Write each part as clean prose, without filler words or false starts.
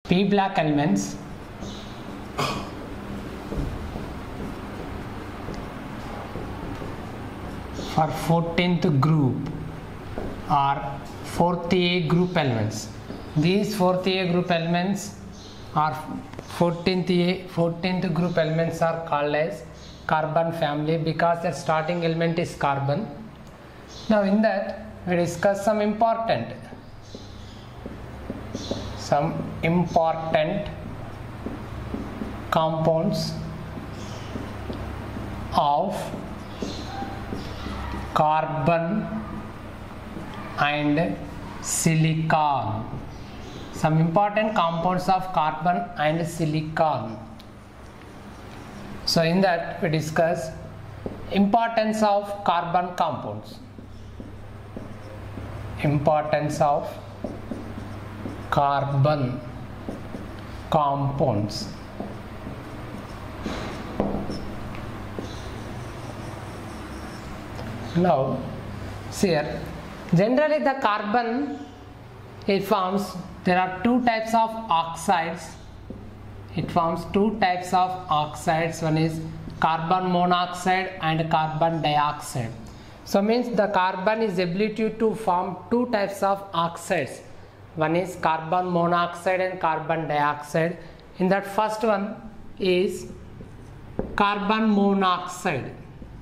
P block elements for 14th group are 4th A group elements. These 4th A group elements are 14th group elements are called as carbon family because their starting element is carbon. Now in that we discuss some important compounds of carbon and silicon. Some important compounds of carbon and silicon. So in that we discuss importance of carbon compounds. Importance of carbon compounds. Now see here, generally the carbon it forms, there are two types of oxides. It forms two types of oxides. One is carbon monoxide and carbon dioxide. So means the carbon is ability to form two types of oxides. One is carbon monoxide and carbon dioxide. In that first one is carbon monoxide.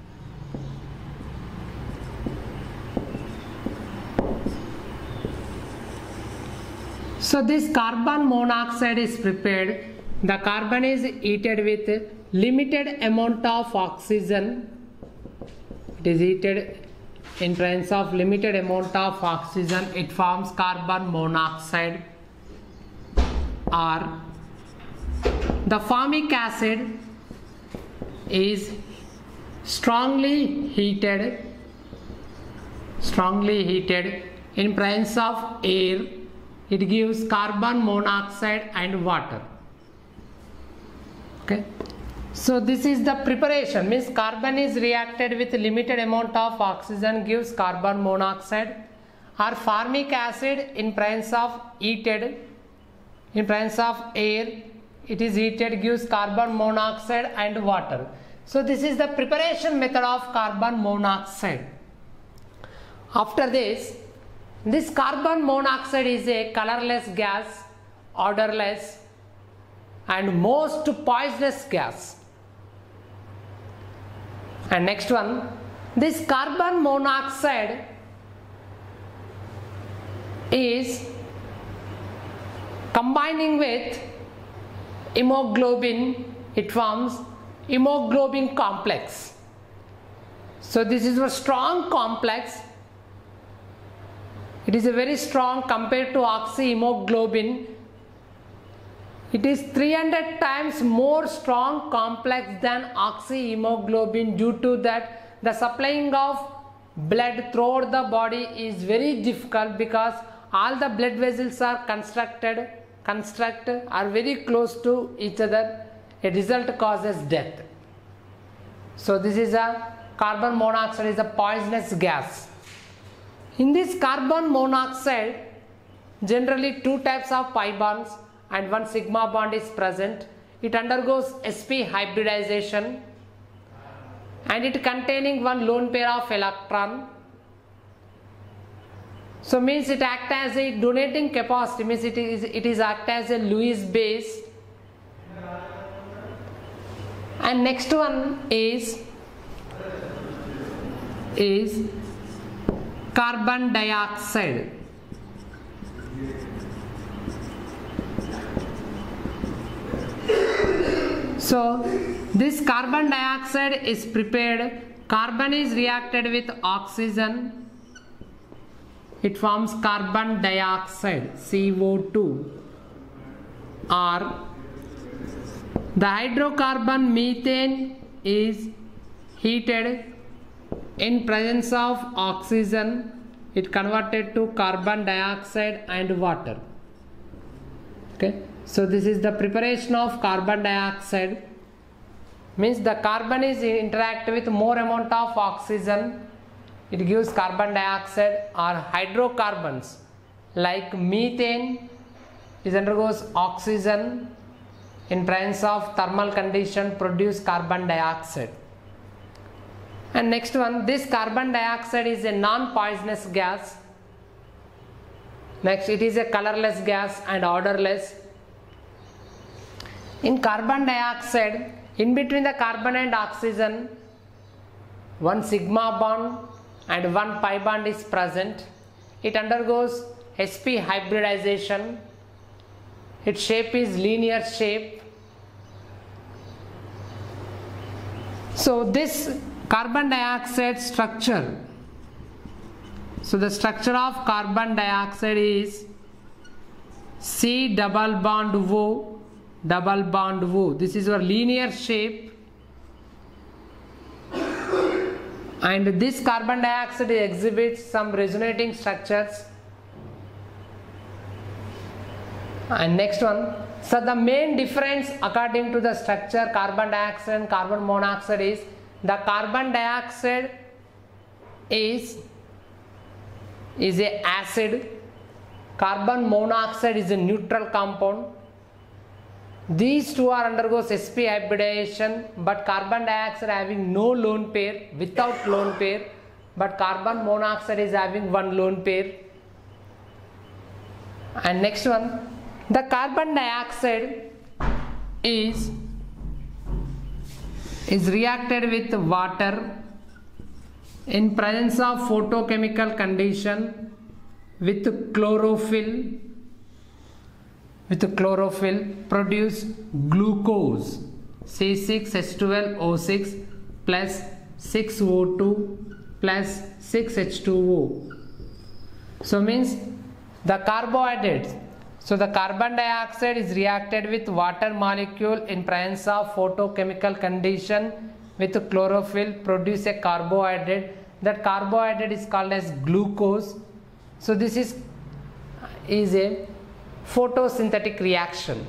So this carbon monoxide is prepared. The carbon is heated with limited amount of oxygen. It is heated in presence of limited amount of oxygen. It forms carbon monoxide. Or the formic acid is strongly heated in presence of air. It gives carbon monoxide and water. Okay, so this is the preparation, means carbon is reacted with limited amount of oxygen, gives carbon monoxide, or formic acid in presence of heated, in presence of air, it is heated, gives carbon monoxide and water. So this is the preparation method of carbon monoxide. After this carbon monoxide is a colorless gas, odorless and most poisonous gas. And next one, this carbon monoxide is combining with hemoglobin, it forms hemoglobin complex. So this is a strong complex. It is a very strong compared to oxyhemoglobin. It is 300 times more strong complex than oxyhemoglobin. Due to that, the supplying of blood throughout the body is very difficult because all the blood vessels are are very close to each other. A result causes death. So this is a carbon monoxide is a poisonous gas. In this carbon monoxide, generally two types of pi bonds and one sigma bond is present. It undergoes sp hybridization and it containing one lone pair of electron. So means it acts as a donating capacity, means it is act as a Lewis base. And next one is carbon dioxide. So this carbon dioxide is prepared. Carbon is reacted with oxygen. It forms carbon dioxide, CO2. Or the hydrocarbon methane is heated in presence of oxygen. It converted to carbon dioxide and water. Okay, so this is the preparation of carbon dioxide. Means the carbon is interact with more amount of oxygen. It gives carbon dioxide. Or hydrocarbons like methane is undergoes oxygen in presence of thermal condition produce carbon dioxide. And next one, this carbon dioxide is a non-poisonous gas. Next, it is a colorless gas and odorless. In carbon dioxide, in between the carbon and oxygen, one sigma bond and one pi bond is present. It undergoes sp hybridization. Its shape is linear shape. So this carbon dioxide structure, so the structure of carbon dioxide is C double bond O double bond O. This is your linear shape, and this carbon dioxide exhibits some resonating structures. And next one, so the main difference according to the structure carbon dioxide and carbon monoxide is the carbon dioxide is a acid, carbon monoxide is a neutral compound. These two are undergoes sp hybridization, but carbon dioxide having no lone pair, without lone pair, but carbon monoxide is having one lone pair. And next one, the carbon dioxide is reacted with water in presence of photochemical condition with chlorophyll produce glucose C6H12O6 plus 6O2 plus 6H2O. So means the carbohydrates. So the carbon dioxide is reacted with water molecule in presence of photochemical condition with chlorophyll produce a carbohydrate. That carbohydrate is called as glucose. So this is a photosynthetic reaction.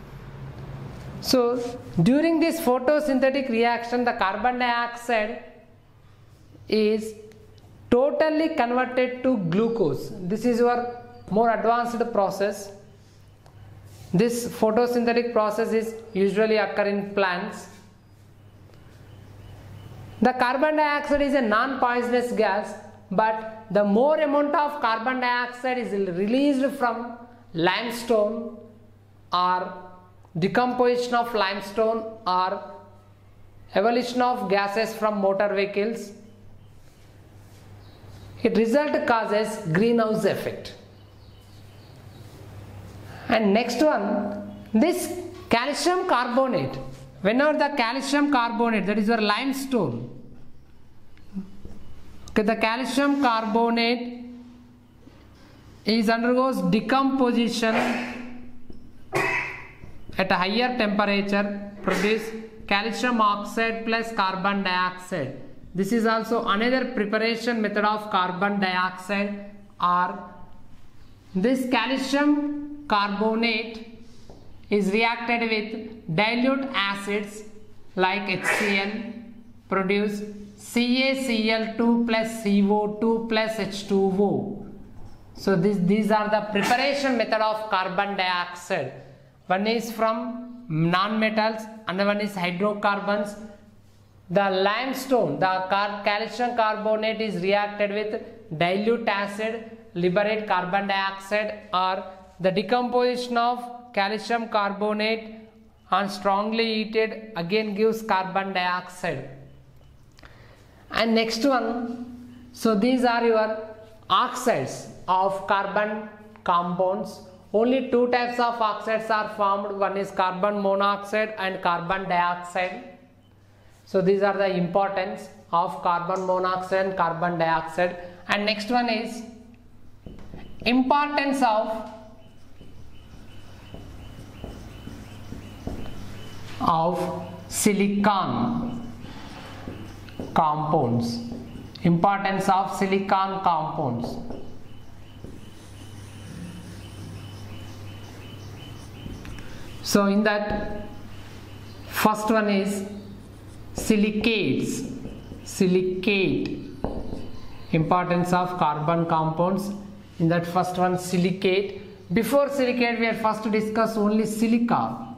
So during this photosynthetic reaction, the carbon dioxide is totally converted to glucose. This is your more advanced process. This photosynthetic process is usually occur in plants. The carbon dioxide is a non-poisonous gas, but the more amount of carbon dioxide is released from limestone or decomposition of limestone or evolution of gases from motor vehicles, it result causes greenhouse effect. And next one, this calcium carbonate, whenever the calcium carbonate, that is your limestone, okay, the calcium carbonate is undergoes decomposition at a higher temperature, produce calcium oxide plus carbon dioxide. This is also another preparation method of carbon dioxide. Or this calcium carbonate is reacted with dilute acids like HCl, produce CaCl2 plus CO2 plus H2O. So these are the preparation method of carbon dioxide. One is from non-metals, another one is hydrocarbons. The limestone, the calcium carbonate is reacted with dilute acid, liberate carbon dioxide, or the decomposition of calcium carbonate and strongly heated again gives carbon dioxide. And next one, so these are your oxides of carbon compounds. Only two types of oxides are formed. One is carbon monoxide and carbon dioxide. So these are the importance of carbon monoxide and carbon dioxide. And next one is importance of silicon compounds. Importance of silicon compounds. So in that, first one is silicates. Silicate. Importance of carbon compounds. In that first one, silicate. Before silicate we are first discuss only silica.